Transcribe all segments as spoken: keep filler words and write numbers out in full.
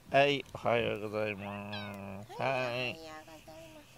はい、おはようございます。 はい、おははい。 ようございます。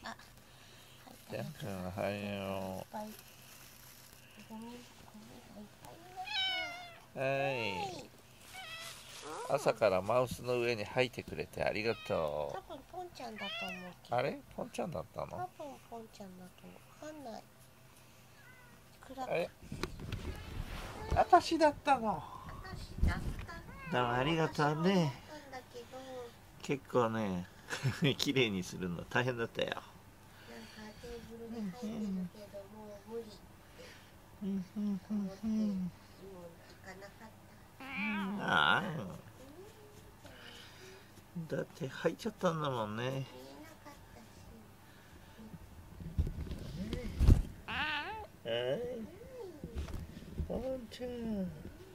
あ、 じゃんくん、おはよいっぱいゴミ、ゴミがいっぱいになっう。はてる。 い。 はい。うん。 朝からマウスの上に吐いてくれてありがと多分ポンちゃんだと思うう。あけど。 れポンちゃんだった多の？ 分ポンちゃんだと思う。わかんない。暗く。 あれ私だったの。 私だったどうもありがとう私も思っね。 たんだけど、 結構ね、綺麗にするの大変だったよ。 なんかテーブルに入ってるけど、もう無理ってうんうんう思って、もうん行かなかった。 うん。ああ、だって吐いちゃったんだもんね。 見えなかったし。 はい、ポンちゃん。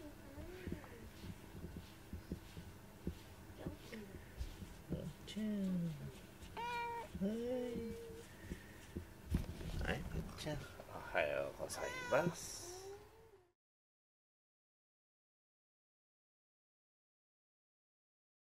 ちゃん。はい。はい、ぽんちゃん。おはようございます。